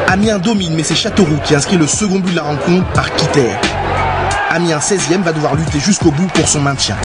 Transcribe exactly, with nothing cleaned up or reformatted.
Amiens domine, mais c'est Châteauroux qui inscrit le second but de la rencontre par Kitter. Amiens seizième va devoir lutter jusqu'au bout pour son maintien.